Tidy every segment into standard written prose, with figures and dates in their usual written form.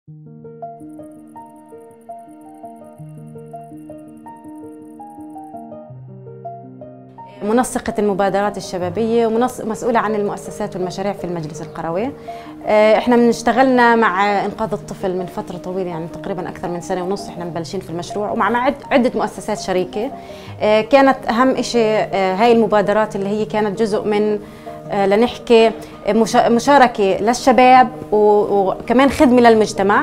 منسقة المبادرات الشبابية ومسؤولة عن المؤسسات والمشاريع في المجلس القروي. احنا اشتغلنا مع إنقاذ الطفل من فترة طويلة، يعني تقريبا أكثر من سنة ونص احنا مبلشين في المشروع، ومع عدة مؤسسات شريكة. كانت أهم شيء هاي المبادرات اللي هي كانت جزء من لنحكي مشاركة للشباب وكمان خدمة للمجتمع.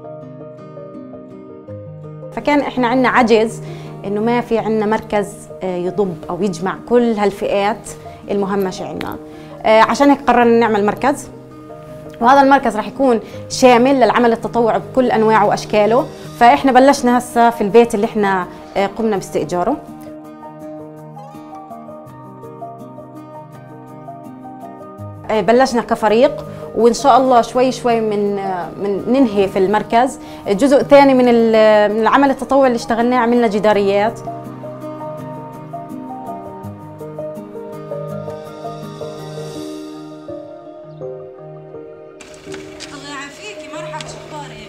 فكان احنا عندنا عجز انه ما في عندنا مركز يضم او يجمع كل هالفئات المهمشه عندنا. عشان هيك قررنا نعمل مركز، وهذا المركز راح يكون شامل للعمل التطوعي بكل انواعه واشكاله. فاحنا بلشنا هسه في البيت اللي احنا قمنا باستئجاره. بلشنا كفريق، وان شاء الله شوي شوي من ننهي في المركز. الجزء الثاني من العمل التطوعي اللي اشتغلناه، عملنا جداريات. الله يعافيكي، مرحبا، شو اخبارك؟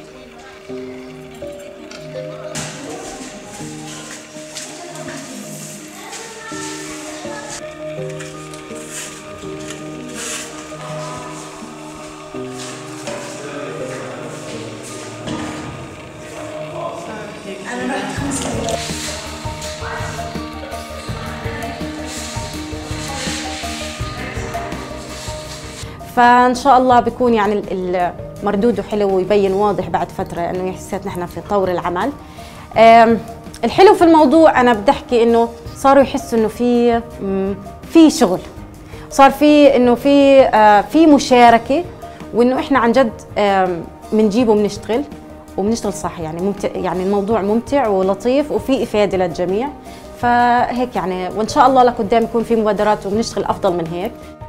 أنا رحت 5 أيام. فان شاء الله بيكون يعني مردوده حلو ويبين واضح بعد فتره انه حسيت نحن في طور العمل. الحلو في الموضوع انا بدي احكي انه صاروا يحسوا انه في شغل، صار في انه في مشاركه، وانه احنا عن جد بنجيب وبنشتغل صح. يعني ممتع، يعني الموضوع ممتع ولطيف وفي افاده للجميع. فهيك يعني، وان شاء الله لقدام يكون في مبادرات وبنشتغل افضل من هيك.